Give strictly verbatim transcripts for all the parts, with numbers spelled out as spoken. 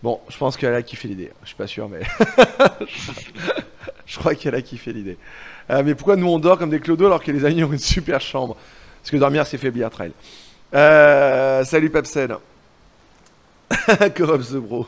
Bon, je pense qu'elle a kiffé l'idée. Je suis pas sûr, mais. Je crois qu'elle a kiffé l'idée. Euh, mais pourquoi nous on dort comme des clodos alors que les amis ont une super chambre? Parce que dormir c'est faiblir, Trail. Euh, salut Pepsen. Corrupt the bro.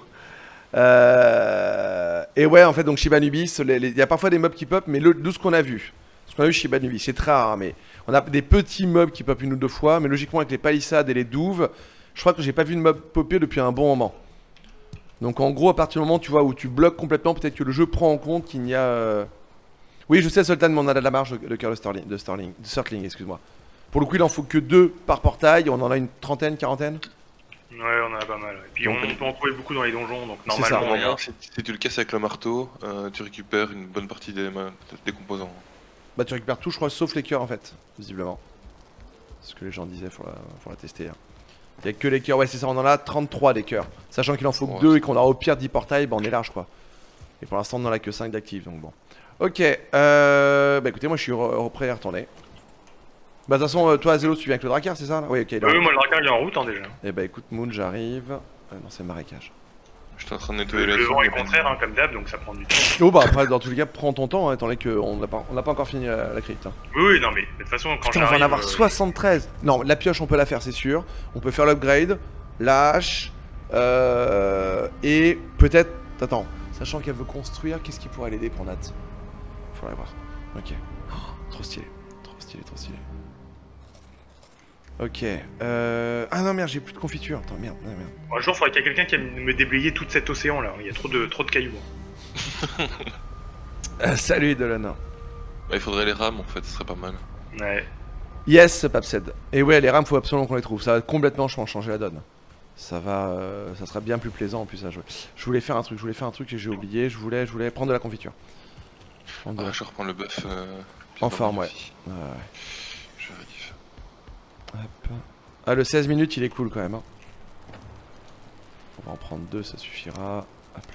Euh, et ouais, en fait, donc Shiba Nubis, il y a parfois des mobs qui pop, mais le, de ce qu'on a vu, ce qu'on a vu Shiba Nubis, c'est très rare, mais on a des petits mobs qui pop une ou deux fois, mais logiquement avec les palissades et les douves, je crois que j'ai pas vu de mob popper depuis un bon moment. Donc en gros, à partir du moment tu vois où tu bloques complètement, peut-être que le jeu prend en compte qu'il n'y a. Euh... Oui, je sais, Sultan, mais on a de la marge de cœur de Sterling, de Sterling, de Circling, excuse-moi. Pour le coup, il en faut que deux par portail, on en a une trentaine, quarantaine. Ouais, on en a pas mal. Et puis donc, on, on peut en trouver beaucoup dans les donjons, donc normalement. Ça, normalement si, si tu le casses avec le marteau, euh, tu récupères une bonne partie des, des composants. Bah, tu récupères tout, je crois, sauf les cœurs en fait, visiblement. C'est ce que les gens disaient, faut la, faut la tester. Hein. Il n'y a que les cœurs, ouais, c'est ça, on en a trente-trois des cœurs. Sachant qu'il en faut que ouais, deux et qu'on aura au pire dix portails, bah on est large quoi. Et pour l'instant, on n'en a que cinq d'actifs, donc bon. Ok, euh. Bah écoutez, moi je suis re prêt à retourner. Bah de toute façon, euh, toi Zélo, tu viens avec le Drakkar, c'est ça là? Oui, ok. Oui, moi le Drakkar il est en route hein, déjà. Et bah écoute, Moon, j'arrive. Euh, non, c'est marécage. Je suis en train de nettoyer le, la le zone. vent est contraire, hein, comme d'hab, donc ça prend du temps. Oh bah après, dans tous les cas, prends ton temps, hein, étant donné qu'on n'a pas, on n'a pas encore fini la, la crypte. Hein. Oui, oui, non, mais de toute façon, quand Putain, on va en avoir euh... soixante-treize. Non, la pioche, on peut la faire, c'est sûr. On peut faire l'upgrade, la hache, euh, et peut-être. Attends, sachant qu'elle veut construire, qu'est-ce qui pourrait l'aider pour Nat? Faudrait voir. Ok. Oh, trop stylé, trop stylé, trop stylé. Ok. Euh... Ah non, merde, j'ai plus de confiture. Attends, merde, merde, merde. Un jour, il faudrait qu'il y ait quelqu'un qui aime me déblayer tout cet océan là. Il y a trop de, trop de cailloux. euh, salut, Dolan. Bah, il faudrait les rames en fait, ce serait pas mal. Ouais. Yes, Papsed. Et ouais, les rames, faut absolument qu'on les trouve. Ça va complètement, je pense, changer la donne. Ça va, euh, ça sera bien plus plaisant en plus à jouer. Je voulais faire un truc, je voulais faire un truc et j'ai oublié. Je voulais, je voulais prendre de la confiture. Ah, la... Je reprends le buff. Euh, en forme, ouais. ouais. Je vérifie. Hop. Ah, le seize minutes, il est cool quand même. Hein. On va en prendre deux, ça suffira. Hop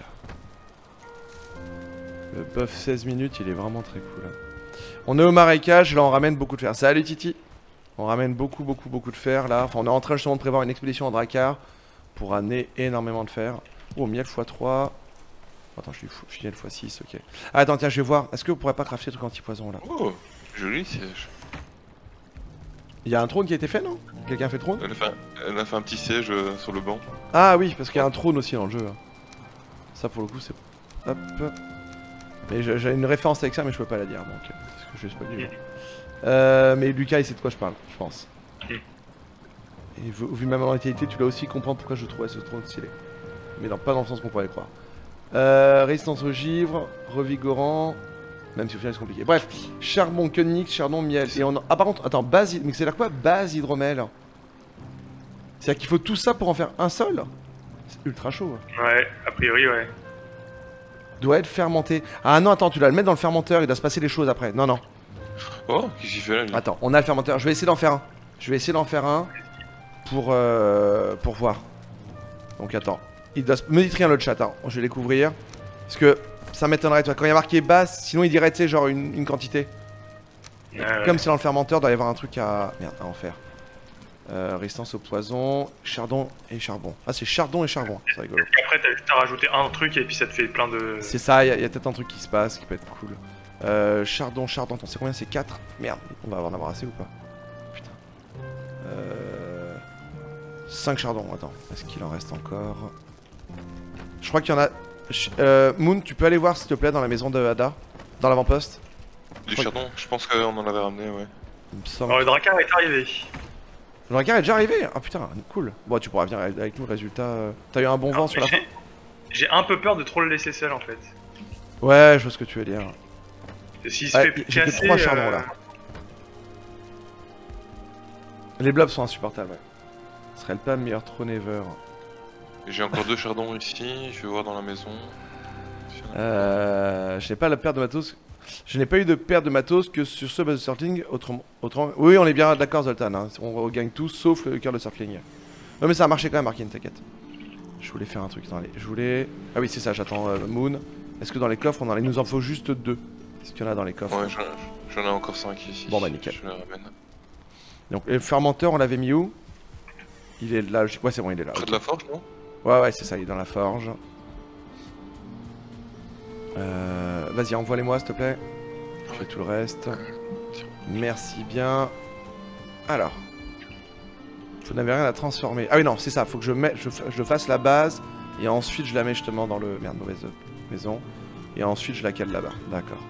là. Le buff seize minutes, il est vraiment très cool. Hein. On est au marécage, là on ramène beaucoup de fer. Salut Titi. On ramène beaucoup, beaucoup, beaucoup de fer là. Enfin, on est en train justement de prévoir une expédition en Drakkar pour amener énormément de fer. Oh, miel fois trois. Attends, je suis miel fois six, ok. Ah, attends, tiens, je vais voir. Est-ce que vous pourrez pas crafter le truc anti-poison là? Oh, joli siège. Il y a un trône qui a été fait, non? Quelqu'un a fait le trône? Elle a fait, elle a fait un petit siège euh, sur le banc. Ah oui, parce qu'il y a un trône aussi dans le jeu. Hein. Ça pour le coup, c'est... Hop. Mais j'ai une référence avec ça, mais je peux pas la dire, donc... Parce que je suis pas du jeu. Euh, mais Lucas, il sait de quoi je parle, je pense. Et vu, vu ma mentalité, tu dois aussi comprendre pourquoi je trouvais ce trône stylé. Mais non, pas dans le sens qu'on pourrait croire. Euh, résistance au givre, revigorant... Même si au final c'est compliqué. Bref, charbon, Koenix, charbon, miel. Et on a... Ah par contre, attends, base... Mais c'est là quoi? Base hydromel. C'est-à-dire qu'il faut tout ça pour en faire un seul? C'est ultra chaud. Hein. Ouais, a priori, ouais. Doit être fermenté. Ah non, attends, tu dois le mettre dans le fermenteur, il doit se passer des choses après. Non, non. Oh, qu'est-ce qu'il fait là lui? Attends, on a le fermenteur. Je vais essayer d'en faire un. Je vais essayer d'en faire un pour, euh, pour voir. Donc attends. Il doit... Me dites rien le chat, hein. Je vais les couvrir. Parce que ça m'étonnerait, toi. Quand il y a marqué basse, sinon il dirait, tu sais, genre une, une quantité. Ouais, Comme ouais. c'est dans le fermenteur, il doit y avoir un truc à... Merde, à en faire. Euh, résistance au poison, chardon et charbon. Ah, c'est chardon et charbon, c'est rigolo. Et après, t'as juste à rajouter un truc et puis ça te fait plein de... C'est ça, il y a, a peut-être un truc qui se passe qui peut être cool. Euh, chardon, chardon, attends, c'est combien? C'est quatre? Merde, on va en avoir assez ou pas? Putain. Euh... cinq chardons, attends. Est-ce qu'il en reste encore? Je crois qu'il y en a... Euh, Moon, tu peux aller voir s'il te plaît dans la maison de Ada? Dans l'avant-poste? Du chardon, je pense qu'on en avait ramené, ouais. Il me semble... Alors, le Drakkar est arrivé. Le Drakkar est déjà arrivé? Ah putain, cool. Bon, tu pourras venir avec nous, résultat... Euh... T'as eu un bon vent sur la fin? J'ai un peu peur de trop le laisser seul en fait. Ouais, je vois ce que tu veux dire. S'il se Ouais, fait j'ai que casser... trois chardons euh... là. Les blobs sont insupportables, ouais. Ce serait pas le meilleur trône ever. J'ai encore deux chardons ici, je vais voir dans la maison. Euh... Je n'ai pas la paire de matos... Je n'ai pas eu de paire de matos que sur ce base de circling, autrement... autrement... Oui, on est bien d'accord Zoltan, hein. On regagne tout sauf le cœur de circling. Non mais ça a marché quand même, Markin, t'inquiète. Je voulais faire un truc dans les... Je voulais... Ah oui, c'est ça, j'attends euh, Moon. Est-ce que dans les coffres, on en a... il nous en faut juste deux? Est-ce qu'il y en a dans les coffres? Ouais, j'en ai encore cinq ici. Bon bah nickel. Je les ramène. Donc le fermenteur, on l'avait mis où? Il est là, je... ouais c'est bon, il est là. Près Okay. de la forge, non? Ouais, ouais, c'est ça, il est dans la forge. Euh, Vas-y, envoie-les-moi, s'il te plaît. Je fais tout le reste. Merci bien. Alors. Vous n'avez rien à transformer. Ah oui, non, c'est ça. Faut que je, mette, je, je fasse la base. Et ensuite, je la mets justement dans le... Merde, mauvaise maison. Et ensuite, je la cale là-bas. D'accord.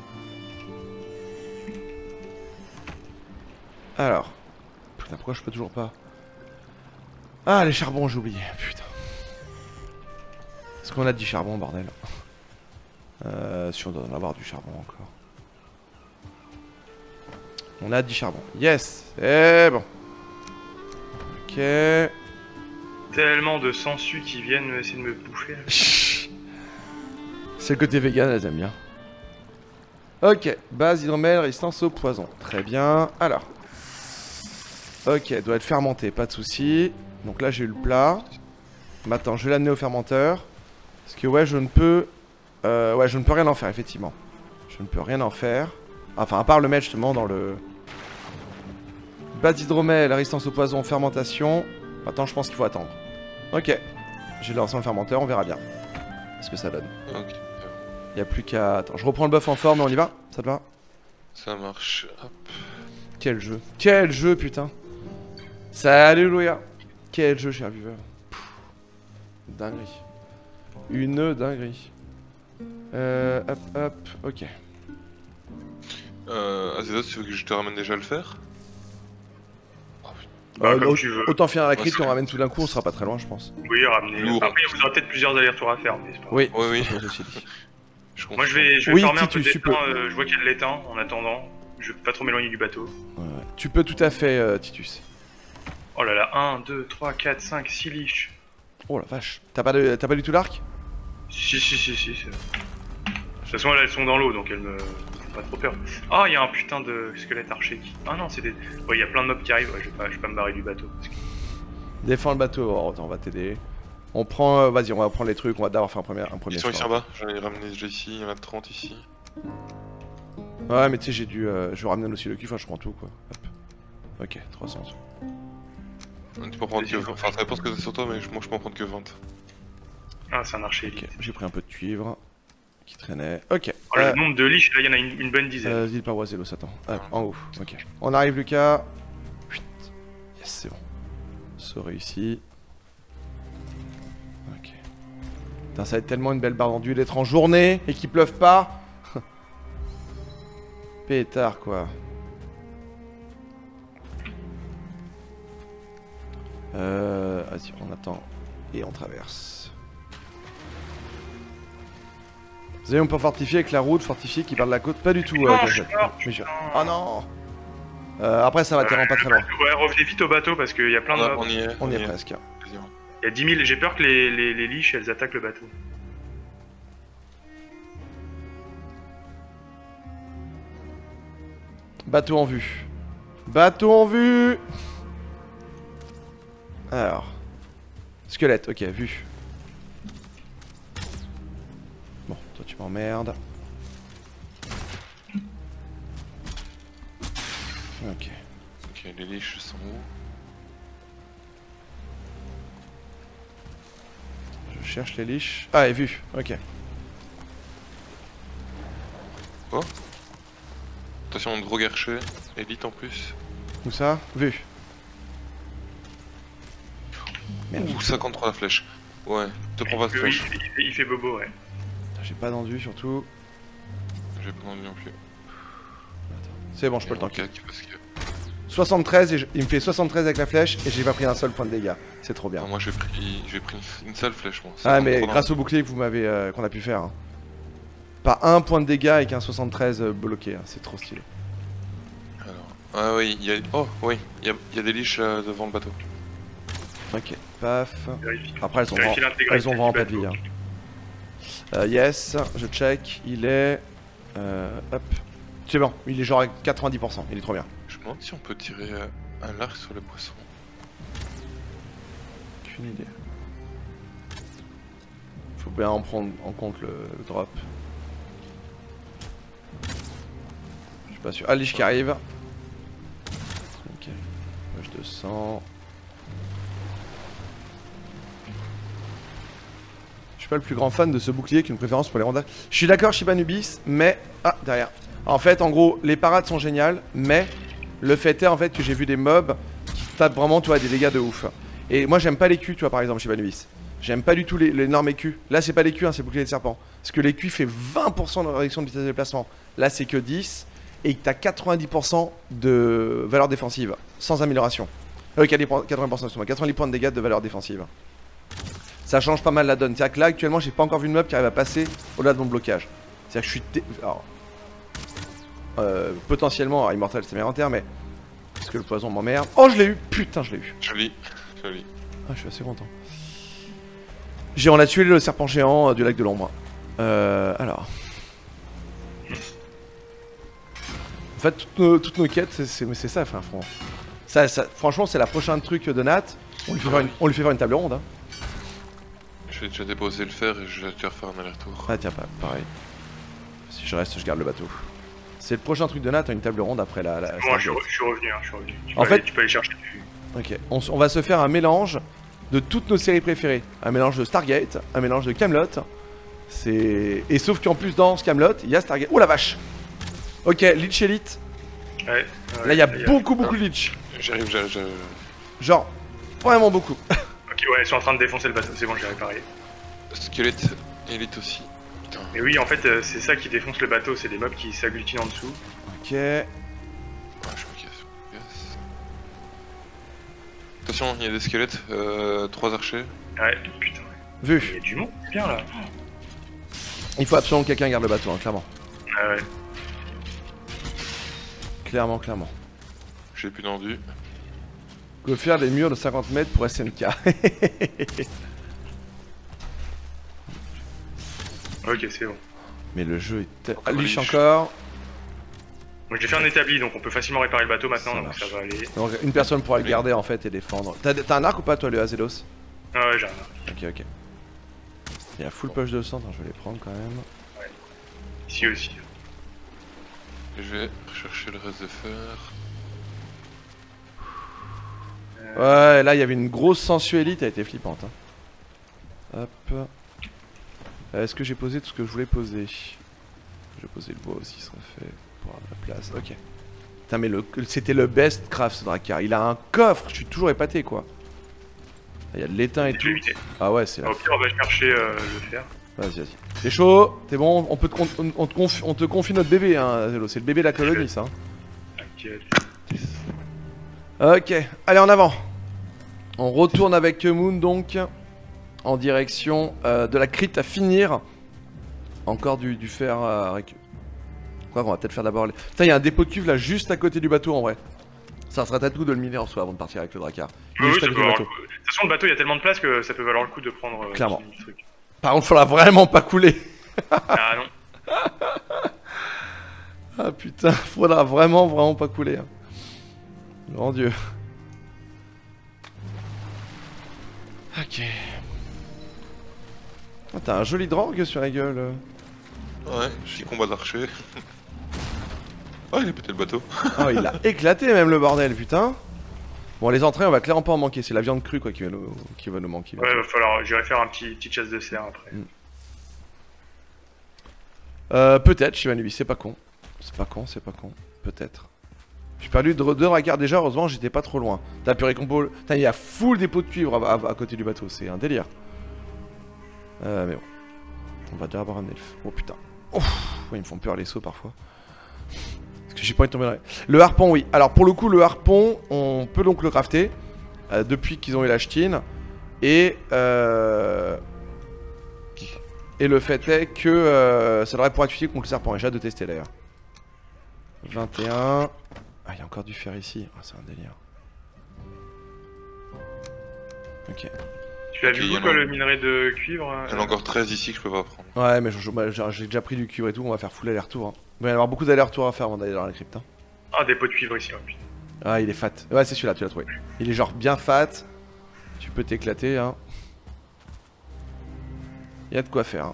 Alors. Putain, pourquoi je peux toujours pas... Ah, les charbons, j'ai oublié. Putain. Est-ce qu'on a dit charbon, bordel? Euh, si on doit en avoir du charbon encore. On a dix charbons. Yes. C'est bon. Ok. Tellement de sangsues qui viennent essayer de me bouffer. Là. C'est le côté vegan, elles aiment bien. Ok. Base hydromel, résistance au poison. Très bien. Alors. Ok, elle doit être fermentée, pas de soucis. Donc là, j'ai eu le plat. Maintenant, je vais l'amener au fermenteur. Parce que ouais, je ne peux... Euh, ouais, je ne peux rien en faire, effectivement. Je ne peux rien en faire. Enfin, à part le mettre justement dans le... Base d'hydromel, résistance au poison, fermentation. Maintenant, je pense qu'il faut attendre. Ok. J'ai lancé le fermenteur, on verra bien. Ce que ça donne. Ok. Il n'y a plus qu'à... Attends, je reprends le buff en forme et on y va? Ça te va? Ça marche. Hop. Quel jeu. Quel jeu, putain. Alléluia. Quel jeu, cher viveur. Dinguerie. Une dinguerie. Euh, hop, hop, ok. Euh, Azédos, tu veux que je te ramène déjà le fer? Bah, Euh, comme au- tu veux. autant finir la crit, Ouais, on ramène tout d'un coup, on sera pas très loin, je pense. Oui, ramener. Lourd. Après, il y aura peut-être plusieurs allers-retours à faire, mais c'est pas grave. Oui, Oui, oui. c'est ce que j'ai dit. Je Moi, je vais, je vais Oui, farmer un Titus, peu tu d'étain. peux. Euh, je vois qu'il y a de l'étain en attendant. Je vais pas trop m'éloigner du bateau. Ouais, ouais. Tu peux tout à fait, euh, Titus. Oh là là, un, deux, trois, quatre, cinq, six liches. Oh la vache. T'as pas, de... t'as pas du tout l'arc? Si, si, si, si. c'est- De toute façon, elles, elles sont dans l'eau, donc elles me font pas trop peur. Ah, il y a un putain de squelette archer qui... Ah non, c'est des... Ouais, il y a plein de mobs qui arrivent, ouais, je vais pas, je vais pas me barrer du bateau. Parce que... Défends le bateau, oh, attends, on va t'aider. On prend, euh, vas-y, on va prendre les trucs, on va d'abord faire un premier, un premier Ils sont ici en score. bas, j'en ai ramené déjà ici, il y en a trente ici. Ouais, mais tu sais, j'ai dû, euh, je vais ramener aussi le cul, enfin, je prends tout, quoi. Hop. Ok, trois cents. Tu peux en prendre que vingt, enfin ça dépend ce que c'est sur toi, mais je- moi je peux en prendre que vingt. Ah, c'est un archer Ok, élite. j'ai pris un peu de cuivre qui traînait. Ok. Oh, Euh, le nombre de liches, là, il y en a une, une bonne dizaine. euh, Ville paroisse Zélos, attends. Hop, en haut. Ok. On arrive, Lucas. Chut. Yes, c'est bon. Saut réussi. Ok. Putain, ça va être tellement une belle barre d'enduit d'être en journée et qu'il pleuve pas. Pétard, quoi. Euh, vas-y, on attend et on traverse. Vous avez on peut fortifier avec la route, fortifier qui part de la côte? Pas du tout. Non, euh, je suis Gazette. mort, Mais je- putain. Oh non. Euh, après ça va, t'es vraiment pas très loin. Ouais, revenez vite au bateau parce qu'il y a plein de On, a- mobs. on y est, On y est presque. Quasiment. Il y a dix mille, j'ai peur que les, les, les liches, elles attaquent le bateau. Bateau en vue. Bateau en vue. Alors. Squelette, ok, vu. Bon, toi tu m'emmerdes. Ok. Ok, les liches sont où? Je cherche les liches. Ah, et vu, ok. Attention, gros guercher, élite en plus. Où ça? Vu. Merde, Ouh, cinquante-trois la flèche. Ouais, te prends pas de Il, flèche. fait- il fait, il fait bobo, ouais. j'ai pas d'enduit surtout. J'ai pas envie non plus. C'est bon, je peux le Et tanker. on caque parce que... soixante-treize et je- il me fait soixante-treize avec la flèche et j'ai pas pris un seul point de dégâts. C'est trop bien. Non, moi j'ai pris... j'ai pris une, une seule flèche moi. Ah mais cinquante-trois. grâce au bouclier que vous m'avez euh, qu'on a pu faire. hein. Pas un point de dégâts avec un soixante-treize euh, bloqué, hein. C'est trop stylé. Alors... Ah oui, il y a... Oh oui, il y a, il y a des liches euh, devant le bateau. Ok, paf. Vérifie. Après elles ont Vérifie vraiment, l'intégralité elles ont vraiment du pas de vie. bateau. hein. Euh, yes, je check, il est... Euh, hop. C'est bon, il est genre à quatre-vingt-dix pour cent, il est trop bien. Je me demande si on peut tirer euh, un arc sur le poisson. Aucune idée. Faut bien en prendre en compte le, le drop. Je suis pas sûr. Ah, liche qui arrive. Ok. Page deux cents. suis pas le plus grand fan de ce bouclier qui a une préférence pour les rondages. Je suis d'accord Shibanubis, mais... Ah, derrière. En fait, en gros, les parades sont géniales, mais le fait est en fait que j'ai vu des mobs qui tapent vraiment, tu vois, des dégâts de ouf. Et moi, j'aime pas les Q, tu vois, par exemple, Shibanubis. J'aime pas du tout les, les normes écus. Là, c'est pas les Q, hein, c'est le bouclier de serpent. Parce que les Q fait vingt pour cent de réduction de vitesse de déplacement. Là, c'est que dix. Et que t'as quatre-vingt-dix pour cent de valeur défensive, sans amélioration. Euh, quatre-vingts pour cent, excuse-moi, quatre-vingt-dix points de dégâts de valeur défensive. Ça change pas mal la donne. C'est-à-dire que là, actuellement, j'ai pas encore vu de mob qui arrive à passer au-delà de mon blocage. C'est-à-dire que je suis... Dé... Alors, euh, potentiellement, alors, Immortal c'est meilleur en terre, mais... Parce que le poison m'emmerde. Oh, je l'ai eu. Putain, je l'ai eu. Joli, joli. Ah, je suis assez content. J'ai on a tué le serpent géant euh, du lac de l'ombre. Euh, alors... En fait, toutes nos, toutes nos quêtes, c'est ça, frère, franchement. Ça, ça, franchement, c'est la prochaine truc de Nat. On lui fait faire une, on lui fait faire une table ronde. Hein. Je vais déjà déposer le fer et je vais déjà refaire un aller-retour. Ah, tiens, pas, pareil. Si je reste, je garde le bateau. C'est le prochain truc de Nat, une table ronde après la. la Moi, je, je suis revenu, hein, je suis revenu. Tu en peux fait, aller, tu peux aller chercher. Ok, on, on va se faire un mélange de toutes nos séries préférées. Un mélange de Stargate, un mélange de Camelot. C'est. Et sauf qu'en plus, dans ce Camelot, il y a Stargate. Oh la vache! Ok, Lich Elite. Ouais, ouais, là, il y a y beaucoup, beaucoup de Lich. J'arrive, j'arrive, j'arrive. Genre, vraiment beaucoup. Ok, ouais, ils sont en train de défoncer le bateau, c'est bon, j'ai réparé. Squelette, Elite aussi. Putain. Et oui, en fait, euh, c'est ça qui défonce le bateau, c'est des mobs qui s'agglutinent en dessous. Ok. Ah, je me casse, je me casse. Attention, il y a des squelettes, euh, trois archers. Ouais, putain. Vu. Il y a du monde, c'est bien là. Il faut absolument que quelqu'un garde le bateau, hein, clairement. Ah ouais. Clairement, clairement. J'ai plus d'endu. Go faire des murs de cinquante mètres pour S N K. Ok, c'est bon. Mais le jeu est... Encore Ah, Lich Lich. encore. Moi j'ai fait un établi, donc on peut facilement réparer le bateau maintenant, Ça donc marche. ça va aller. Donc une personne pourra le Allez. garder en fait et défendre. T'as t'as un arc ou pas toi le Azelos? Ah ouais, j'ai un. Ok, ok. Il y a full poche de sang, attends, je vais les prendre quand même. Ici aussi. Je vais rechercher le reste de fer. Ouais, là il y avait une grosse sensualité, elle était flippante. Hein. Hop. Euh, Est-ce que j'ai posé tout ce que je voulais poser? J'ai posé le bois aussi, ça sera fait pour avoir de la place. Ok. Putain, mais le... c'était le best craft ce Drakkar. Il a un coffre, je suis toujours épaté quoi. Il y a de l'étain et Je tout. l'ai évité. Ah ouais, c'est la Au pire, on va chercher euh, le fer. Vas-y, vas-y. T'es chaud? T'es bon? On, peut te, on, on te confie, on te confie notre bébé, hein, Zelo. C'est le bébé de la colonie, ça. Hein. T'inquiète. Ok, allez, en avant. On retourne avec Moon, donc, en direction euh, de la crypte à finir. Encore du, du fer à récupérer. Quoi qu'on va peut-être faire d'abord les... Putain, il y a un dépôt de cuivre là, juste à côté du bateau, en vrai. Ça serait peut-être le coup de le miner en soi avant de partir avec le Drakkar. Il est Oui, juste ça à peut côté du valoir bateau. le coup. De toute façon, le bateau, il y a tellement de place que ça peut valoir le coup de prendre euh, Clairement. ce truc. Par contre, faudra vraiment pas couler. Ah non. Ah putain, faudra vraiment, vraiment pas couler. Hein. Grand Dieu. Ok. Ah, t'as un joli drogue sur la gueule. Ouais, petit combat d'archer. Oh, il a pété le bateau. Oh, il a éclaté même le bordel, putain. Bon, les entrées, on va clairement pas en manquer. C'est la viande crue quoi qui va nous, qui va nous manquer. Ouais, va falloir. J'irai faire un petit petite chasse de cerf après. Mm. Euh, peut-être, Shivanubi, c'est pas con. C'est pas con, c'est pas con. Peut-être. J'ai perdu deux Drakkar déjà, heureusement, j'étais pas trop loin. T'as pu récompo. Putain, il y a full dépôt de cuivre à, à, à côté du bateau, c'est un délire. Euh, mais bon. On va déjà avoir un elfe. Oh putain. Ouf, ouais, ils me font peur les sauts parfois. Parce que j'ai pas envie de tomber dans les... Le harpon, oui. Alors pour le coup, le harpon, on peut donc le crafter. Euh, depuis qu'ils ont eu la ch'tine. Et euh... Et le fait est que euh, ça devrait pouvoir être utile contre le serpent. Et j'ai hâte de tester d'ailleurs. vingt et un. Ah, il y a encore du fer ici. Ah, c'est un délire. Ok. Tu l'as Ok, vu y où en toi a- le minerai de cuivre euh, Il y en a encore treize ici que je peux pas prendre. Ouais, mais je- je- bah, j'ai j'ai déjà pris du cuivre et tout. On va faire full aller-retour. Hein. Il va y avoir beaucoup d'allers-retours à faire avant d'aller dans la crypte. Hein. Ah, des pots de cuivre ici, oh, putain. Ah, il est fat. Ouais, c'est celui-là, tu l'as trouvé. Il est genre bien fat. Tu peux t'éclater. Hein. Il y a de quoi faire. Hein.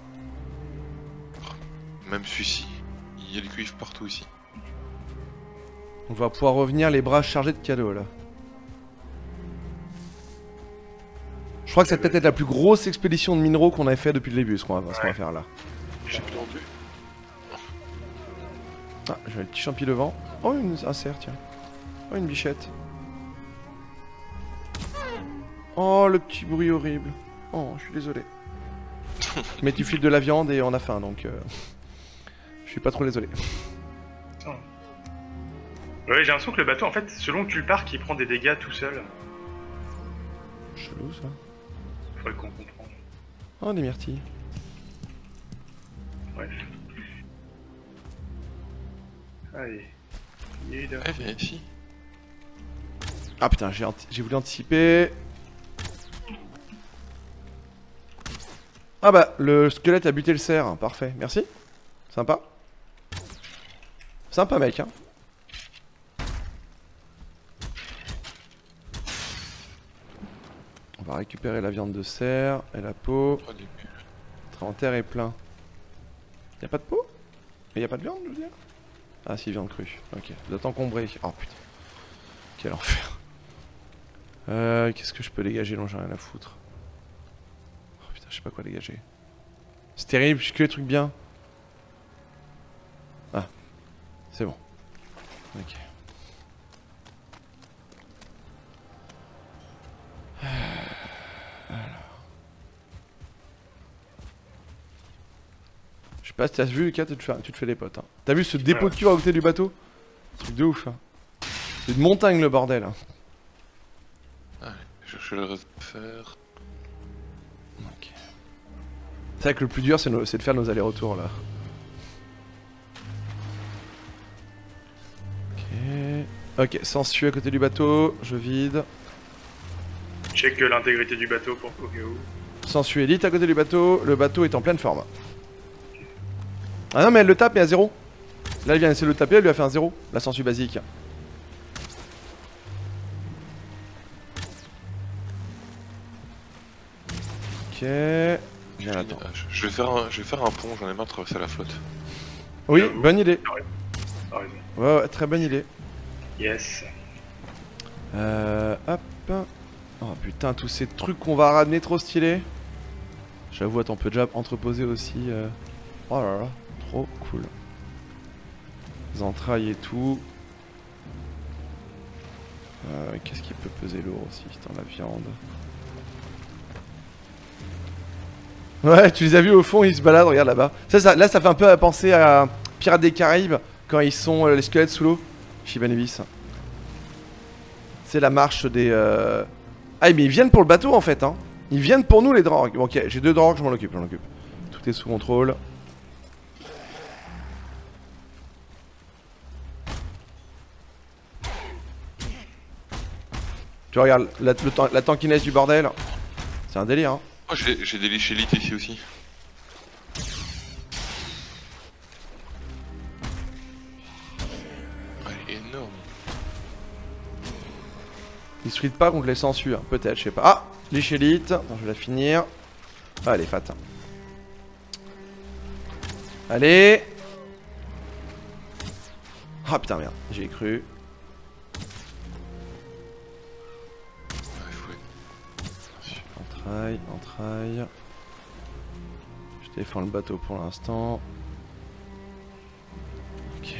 Même celui-ci. Il y a du cuivre partout ici. On va pouvoir revenir les bras chargés de cadeaux là. Je crois que ça va peut-être être la plus grosse expédition de minéraux qu'on avait fait depuis le début, ce qu'on va, ce qu'on va faire là. J'ai plus entendu. Ah, j'ai le petit champi devant. Oh, une, un cerf, tiens. Oh, une bichette. Oh, le petit bruit horrible. Oh, je suis désolé. Mais tu files de la viande et on a faim, donc... Euh... Je suis pas trop désolé. Oh. Ouais, j'ai l'impression que le bateau, en fait, selon que tu le parques, il prend des dégâts tout seul. Chelou, ça. Faudrait qu'on comprenne. Oh, des myrtilles. Bref. Allez. Il est là. Eh, viens ici. Ah putain, j'ai anti j'ai voulu anticiper. Ah bah, le squelette a buté le cerf. Parfait, merci. Sympa. Sympa, mec, hein. On va récupérer la viande de cerf et la peau. Oh, des bulles. L'inventaire est plein. Y'a pas de peau? Mais y'a pas de viande, je veux dire? Ah si, viande crue. Ok, doit t'encombrer. Oh putain. Quel enfer. Euh, qu'est-ce que je peux dégager? Non, j'ai rien à foutre. Oh putain, je sais pas quoi dégager. C'est terrible, j'ai que les trucs bien. Ah, c'est bon. Ok. Je sais pas si t'as vu, Lucas, tu te fais, tu te fais des potes. Hein. T'as vu ce dépôt de cuivre à côté du bateau? Truc de ouf. Hein. C'est une montagne le bordel. Hein. Allez, je vais le refaire. Ok. C'est vrai que le plus dur, c'est no- de faire nos allers-retours là. Ok. Ok, s'ensuit à côté du bateau, je vide. Check l'intégrité du bateau pour au cas où. S'ensuit élite à côté du bateau, le bateau est en pleine forme. Ah non, mais elle le tape, mais à zéro. Là, elle vient essayer de le taper, elle lui a fait un zéro. La sensu basique. Ok. Bien, attends. Je vais faire un, je vais faire un pont, j'en ai marre de traverser la flotte. Oui, J'avoue. bonne idée. T'as raison. Ouais, ouais, très bonne idée. Yes. Euh, hop. Oh putain, tous ces trucs qu'on va ramener trop stylés. J'avoue, attends, on peut déjà entreposer aussi. Euh... Oh là là, trop cool. Les entrailles et tout. Euh, Qu'est-ce qui peut peser lourd aussi? Putain, la viande. Ouais, tu les as vus au fond, ils se baladent, regarde là-bas. Ça, ça, là, ça fait un peu penser à Pirates des Caraïbes quand ils sont euh, les squelettes sous l'eau. Shibanibis. C'est la marche des. Euh... Ah, mais ils viennent pour le bateau en fait, hein. Ils viennent pour nous les drogues. Bon, ok, j'ai deux drogues, je m'en occupe, je m'en occupe. Tout est sous contrôle. Tu vois, regarde, la, le tan- la tankiness du bordel. C'est un délire, hein. Oh, j'ai j'ai des lichélites ici aussi. Elle est énorme. Ils se fritent pas contre les sangsues, hein. Peut-être, je sais pas. Ah, l'échélite. Attends, je vais la finir. Ah, elle est fat. Hein. Allez. Ah putain, merde, j'ai cru. Ouais, faut... Entraille, entraille. Je défends le bateau pour l'instant. Ok.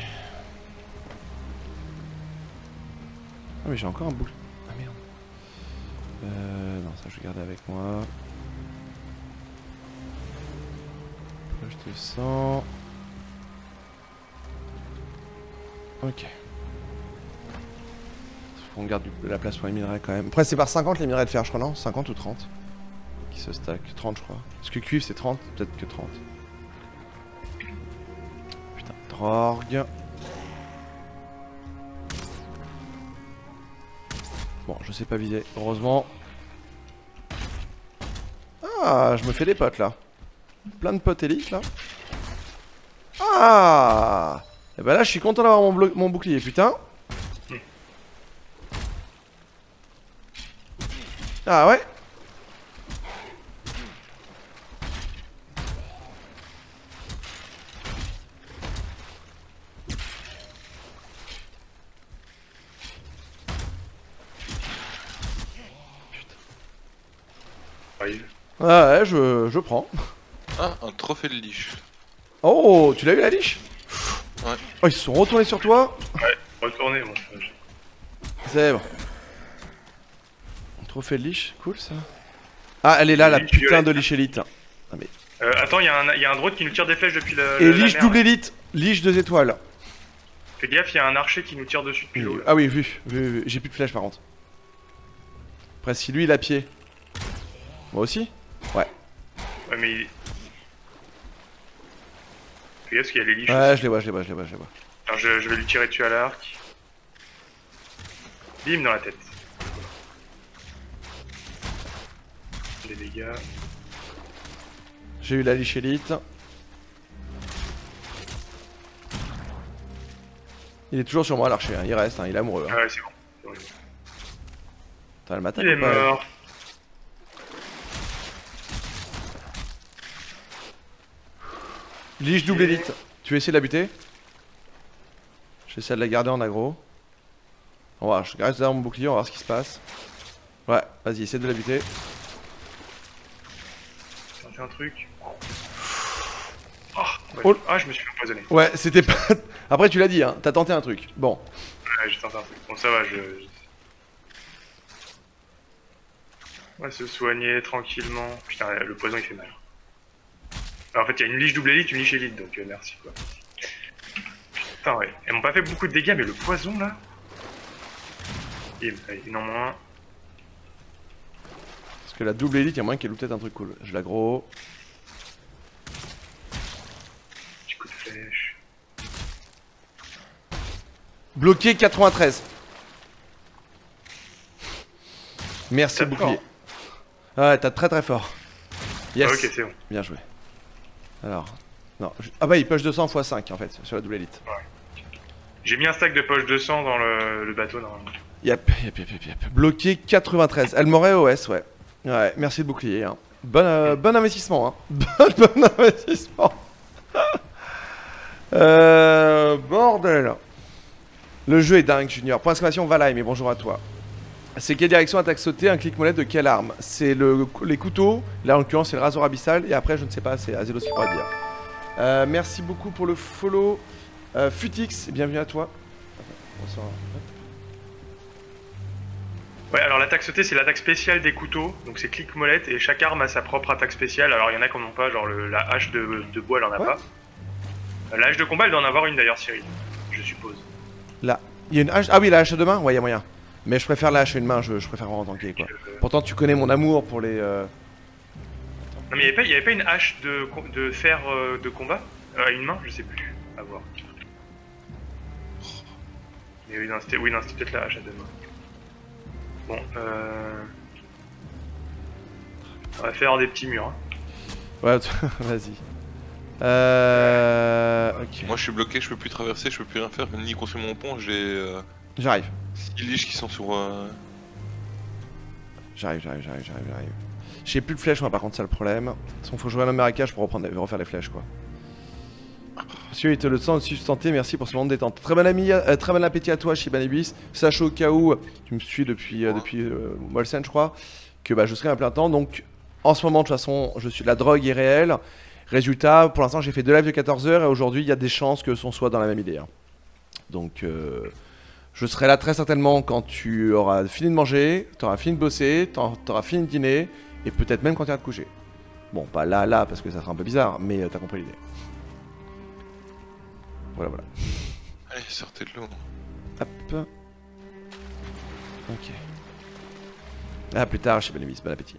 Ah mais j'ai encore un boucle. Ah merde. Euh, non, ça je vais garder avec moi. Je descends. Ok. Faut qu'on garde du- de la place pour les minerais quand même. Après c'est par cinquante les minerais de fer je crois, non? cinquante ou trente qui se stack. trente je crois. Est-ce que cuivre c'est trente? Peut-être que trente. Putain, drogue. Bon, je sais pas viser, heureusement. Ah, je me fais des potes là. Plein de potes élites là. Ah! Et bah là, je suis content d'avoir mon, mon bouclier, putain. Ah ouais? Arrive. Ah ouais, je, je prends. Ah, un trophée de liche. Oh, tu l'as eu la liche? Ouais. Oh, ils se sont retournés sur toi. Ouais, retournez, bon. C'est bon. Un trophée de liche, cool ça. Ah, elle est là, la Liche putain violette. de liche élite. Ah, mais... Euh, attends, il y, y a un drone qui nous tire des flèches depuis le. Et la liche mer. double élite, liche deux étoiles. Fais gaffe, il y a un archer qui nous tire dessus depuis l'eau. là. Ah oui, vu, vu, vu. J'ai plus de flèches par contre. Après, si lui il a pied. Moi aussi? Ouais. Ouais, mais. il- Fais gaffe parce qu'il y a les liches. Ouais, aussi. je les vois, je les vois, je les vois, je les vois. Alors, je, je vais lui tirer dessus à l'arc. Bim dans la tête. Les dégâts. J'ai eu la liche élite. Il est toujours sur moi l'archer, hein. Il reste, hein. Il est amoureux. Hein. Ah ouais, c'est bon. C'est bon. T'as le matin Il est ou pas? mort. Liche double élite. Tu veux essayer de la buter? J'essaie de la garder en aggro. On va voir, je reste derrière mon bouclier, on va voir ce qui se passe. Ouais, vas-y, essaie de la buter. J'ai tenté un truc. Oh, ouais. Oh. Ah, je me suis fait empoisonner. Ouais, c'était pas... Après tu l'as dit, hein, t'as tenté un truc. Bon. Ouais, j'ai tenté un truc. Bon, ça va, je. je- On va se soigner tranquillement. Putain, le poison il fait mal. Alors, en fait, il y a une liche double élite, une liche élite, donc euh, merci quoi. Putain, ouais. Elles m'ont pas fait beaucoup de dégâts, mais le poison là. Bim, allez, une en moins. Parce que la double élite, il y a moyen qu'elle loupe peut-être un truc cool. Je l'aggro. Petit coup de flèche. Bloqué quatre-vingt-treize. Merci T'as bouclier. fort. Ouais, t'as très très fort. Yes. Ah, ok, c'est bon. Bien joué. Alors. Non. je- Ah bah il push deux cents fois cinq en fait sur la double élite. J'ai mis un stack de poche de sang dans le, le bateau normalement. Yep, yep, yep, yep, yep. Bloqué quatre-vingt-treize. Elle m'aurait O S, ouais. Ouais, merci de bouclier. Hein. Bon, euh, bon investissement. Hein. Bon, bon investissement. euh, bordel. Le jeu est dingue, Junior. Point d'exclamation Valheim, et bonjour à toi. C'est quelle direction attaque sautée, un clic molette de quelle arme? C'est le, les couteaux, là en l'occurrence c'est le rasoir abyssal, et après je ne sais pas, c'est Azelos qui pourra dire. Euh, merci beaucoup pour le follow. Euh, Futix, bienvenue à toi. Bonsoir. Ouais, alors l'attaque sautée c'est l'attaque spéciale des couteaux, donc c'est clic molette et chaque arme a sa propre attaque spéciale. Alors il y en a qui n'en ont pas, genre le- la hache de, de bois elle en a Ouais. pas. Euh, La hache de combat elle doit en avoir une d'ailleurs, Cyril, je suppose. Là, il y a une hache. Ah oui, la hache à deux mains? Ouais, il y a moyen. Mais je préfère la hache à une main, je, je préfère vraiment tanker quoi. Euh, Pourtant, tu connais mon amour pour les. Euh... Non mais il y avait pas, il y avait pas une hache de, co- de fer euh, de combat euh, à une main, je sais plus, à voir. Mais oui, non, c'était oui, non, c'était peut-être la hache à deux mains. Bon, euh... on va faire des petits murs. Hein. Ouais, vas-y. Euh. Ok. Moi je suis bloqué, je peux plus traverser, je peux plus rien faire, ni construire mon pont, j'ai euh, J'arrive. six liches qui sont sur... euh, J'arrive, j'arrive, j'arrive, j'arrive, j'arrive. J'ai plus de flèches, moi, par contre, c'est le problème. De toute façon, faut jouer à un marécage pour reprendre, refaire les flèches, quoi. Monsieur, il te le sent substanté, merci pour ce moment de détente. Très bon ami, euh, très bon appétit à toi, Shibanibis. Sache au cas où, tu me suis depuis, euh, depuis euh, Molsen, je crois, que bah, je serai à plein temps. Donc, en ce moment, de toute façon, je suis, la drogue est réelle. Résultat, pour l'instant, j'ai fait deux lives de quatorze heures et aujourd'hui, il y a des chances que son soit dans la même idée. hein. Donc, euh, je serai là très certainement quand tu auras fini de manger, tu auras fini de bosser, tu auras fini de dîner et peut-être même quand tu iras te coucher. Bon, pas là, là, parce que ça sera un peu bizarre, mais euh, t'as compris l'idée. Voilà, voilà. Allez, sortez de l'eau. Hop. Ok. À plus tard, chez Belemis, bon appétit.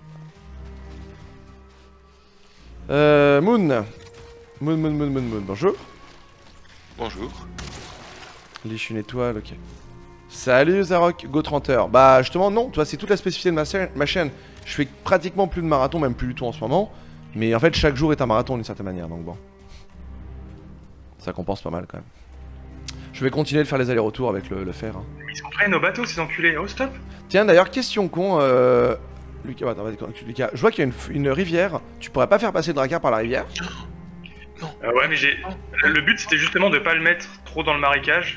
Euh, Moon. Moon, Moon, Moon, Moon, Moon, bonjour. Bonjour. Liche une étoile, ok. Salut Zarok, Go trente heures. Bah justement non, toi c'est toute la spécificité de ma, chaîne- ma chaîne. Je fais pratiquement plus de marathon, même plus du tout en ce moment. Mais en fait chaque jour est un marathon d'une certaine manière, donc bon. Ça compense pas mal quand même. Je vais continuer de faire les allers-retours avec le, le fer. hein. Ils s'en prennent nos bateaux ces enculés, oh stop. Tiens d'ailleurs, question con, euh... Lucas, attends, vas-y, Lucas, je vois qu'il y a une, f- une rivière. Tu pourrais pas faire passer le Drakkar par la rivière? Euh, ouais mais j'ai... Le but c'était justement de pas le mettre trop dans le marécage.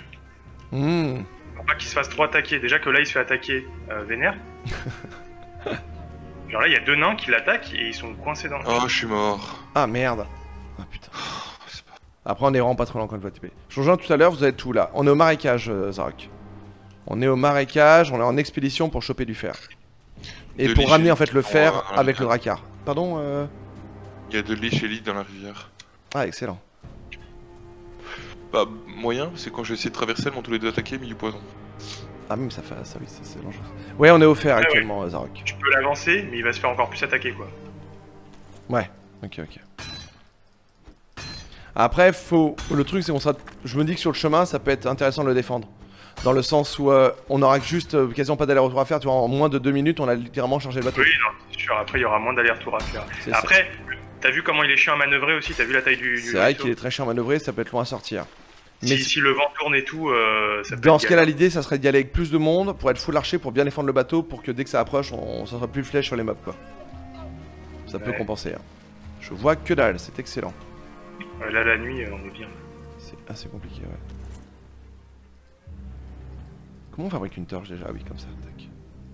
Hmm. Pour pas qu'il se fasse trop attaquer. Déjà que là il se fait attaquer euh, vénère. Genre là, il y a deux nains qui l'attaquent et ils sont coincés dans le... Oh, je suis mort. Ah merde. Ah putain. C'est pas- Après on est vraiment pas trop loin quand je vois T P. Je rejoins tout à l'heure, vous êtes tout là. On est au marécage, euh, Zarok. On est au marécage, on est en expédition pour choper du fer. Et De pour lich ramener et en fait le lich fer dans la avec le rivière. dracard. Pardon euh... Il y a de lich et lit dans la rivière. Ah excellent. Bah, moyen, c'est quand j'ai essayé de traverser, elles m'ont tous les deux attaqué, mis du poison. Ah même ça fait ça oui, ça, c'est dangereux. Ouais on est au fer Ouais, actuellement euh, Zarok. Tu peux l'avancer, mais il va se faire encore plus attaquer, quoi. Ouais, ok ok. Après faut... Le truc c'est qu'on sera... Je me dis que sur le chemin ça peut être intéressant de le défendre. Dans le sens où euh, on aura juste euh, quasiment pas d'aller-retour à faire, tu vois, en moins de deux minutes on a littéralement chargé le bateau. Oui, non, c'est sûr, après il y aura moins d'aller-retour à faire. C'est ça. Après, t'as vu comment il est chiant à manœuvrer aussi, t'as vu la taille du, du C'est vrai vaisseau. qu'il est très chiant à manœuvrer, ça peut être loin à sortir. Si, Mais si le vent tourne et tout, euh, ça peut dans être ce cas-là, galère. l'idée ça serait d'y aller avec plus de monde pour être full archer pour bien défendre le bateau pour que dès que ça approche, on ça sera plus flèche sur les mobs quoi. Ça peut Ouais. compenser. Hein. Je vois que dalle, c'est excellent. Euh, là, la nuit, euh, on est bien. C'est assez compliqué, ouais. Comment on fabrique une torche déjà? Ah oui, comme ça, tac.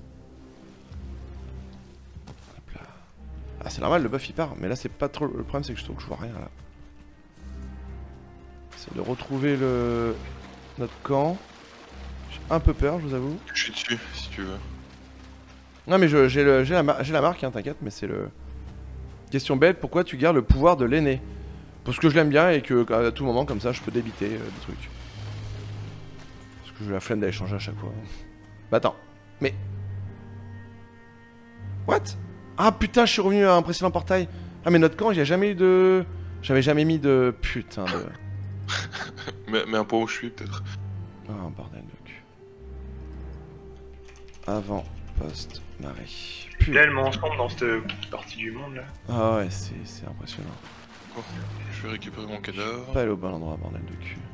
Hop là. Ah, c'est normal, le buff il part, mais là c'est pas trop. Le problème c'est que je trouve que je vois rien là. C'est de retrouver le. Notre camp. J'ai un peu peur, je vous avoue. Je suis dessus, si tu veux. Non, mais je- j'ai le- j'ai la, mar- j'ai la marque, hein, t'inquiète, mais c'est le. Question bête, pourquoi tu gardes le pouvoir de l'aîné? Parce que je l'aime bien et que à tout moment, comme ça, je peux débiter euh, des trucs. Parce que j'ai la flemme d'aller changer à chaque fois. Bah attends, mais. What? Ah putain, je suis revenu à un précédent portail. Ah, mais notre camp, il y a jamais eu de. J'avais jamais mis de. Putain de. Mais, mais un point où je suis, peut-être. Ah, oh, bordel de cul. Avant, post, marée. Putain. Tellement ensemble dans cette partie du monde là. Ah ouais, c'est c'est impressionnant. Oh, je vais récupérer mon cadavre. Pas aller au bon endroit, bordel de cul.